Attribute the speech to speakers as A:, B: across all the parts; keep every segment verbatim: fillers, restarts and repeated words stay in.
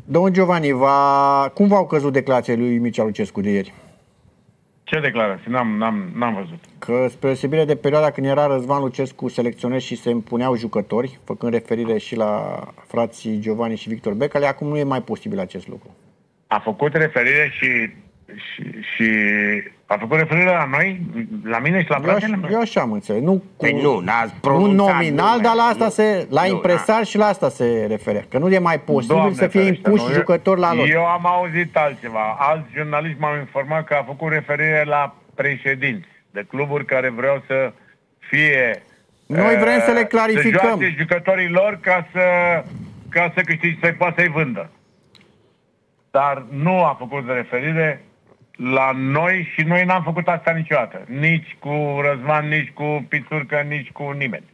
A: Domnul Giovanni, va... cum v-au căzut declarațiile lui Mircea Lucescu de ieri?
B: Ce declarații? N-am, n-am, n-am văzut.
A: Că spre deosebire de perioada când era Răzvan Lucescu selecționer și se impuneau jucători, făcând referire și la frații Giovanni și Victor Becali, acum nu e mai posibil acest lucru.
B: A făcut referire și, și, și a făcut referire la noi, la mine și la fratele meu?
A: Eu așa am înțeles. Nu, cu,
C: păi nu,
A: nu nominal, dar la asta
C: nu,
A: se, la
C: nu,
A: impresar
C: na.
A: și la asta se referea. Că nu e mai posibil
B: Doamne
A: să fie
B: ferește,
A: impuși
B: nu,
A: jucători la lor.
B: Eu am auzit altceva. Alți jurnaliști m-au informat că a făcut referire la președinți de cluburi care vreau să fie...
A: Noi vrem să le clarificăm.
B: Să joace jucătorii lor ca să, ca să câștige, să-i poată să-i vândă. Dar nu a făcut referire la noi și noi n-am făcut asta niciodată. Nici cu Răzvan, nici cu Pițurcă, nici cu nimeni.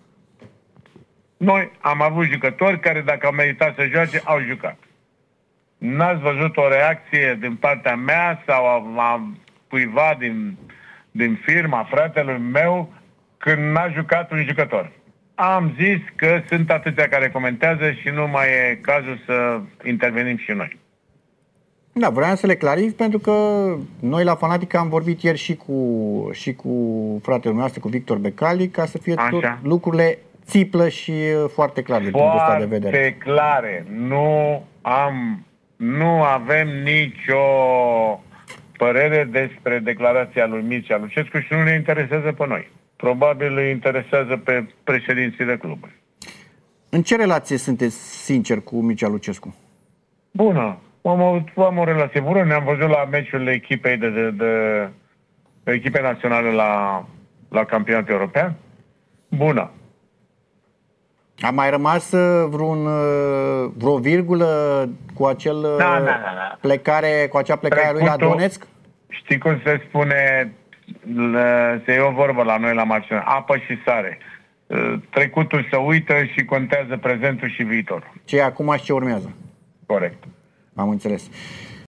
B: Noi am avut jucători care, dacă au meritat să joace, au jucat. N-ați văzut o reacție din partea mea sau a, a cuiva din, din firma fratelui meu când n-a jucat un jucător. Am zis că sunt atâția care comentează și nu mai e cazul să intervenim și noi.
A: Da, vreau să le clarific pentru că noi la Fanatic am vorbit ieri și cu, și cu fratele nostru, cu Victor Becali, ca să fie tot lucrurile țiplă și foarte clare din punctul ăsta de vedere.
B: Foarte clare. Nu am, nu avem nicio părere despre declarația lui Mircea Lucescu și nu ne interesează pe noi. Probabil îi interesează pe președinții de cluburi. în
A: ce relație sunteți sincer cu Mircea Lucescu?
B: Bună. Am, am o relație bună. Ne-am văzut la meciurile echipei de, de, de, de echipe naționale la, la campionatul european. Bună.
A: A mai rămas vreun, vreo virgulă cu acel
B: da, da, da, da.
A: plecare, cu acea plecare Trecutul, lui la Donetsk?
B: Știi cum se spune, se e o vorbă la noi la Marciune, apă și sare. Trecutul se uită și contează prezentul și viitorul.
A: Ce e acum și ce urmează.
B: Corect.
A: Am înțeles.